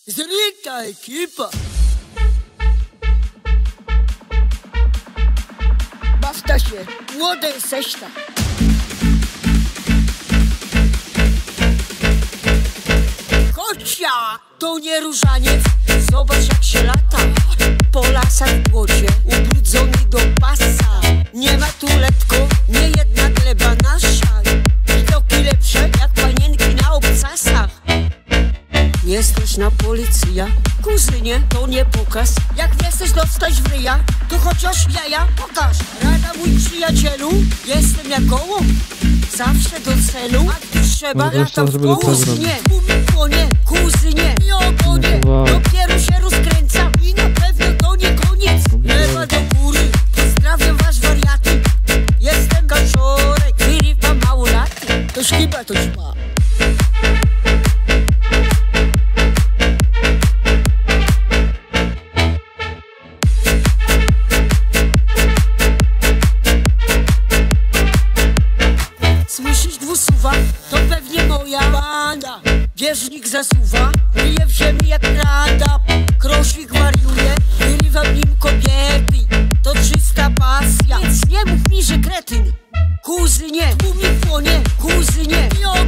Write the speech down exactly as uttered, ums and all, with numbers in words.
Zryta ekipa. Bawta się, młode jesteś tam. Kocia, to nie różaniec. Zobacz jak się lata. Po lasach w błocie, ubrudzony do pasa. Nie ma tu letko, nie jedna gleba nasza. Widoki lepsze jak panienki na obcasach. Jesteś na policja, kuzynie, to nie pokaz. Jak nie chcesz dostać w ryja, to chociaż jaja pokaż. Rada mój przyjacielu, jestem jak gołąb, zawsze do celu. A gdy trzeba, lata w koło. Kuzynie, umikłonie, kuzynie i ogonie. Dopiero się rozkręcam i na pewno to nie koniec. Lewa do góry, pozdrawiam was wariaty. Jestem kaczorek, wyrywa małolaty. To szkiba to ćma. Słyszysz dwusuwa? To pewnie moja banda. Bieżnik zasuwa, ryje w ziemi jak rada. Krosik wariuje, wyrywa w nim kobiety. To czysta pasja, więc nie mów mi, że kretyn. Kuzynie, umikłonie, kuzynie.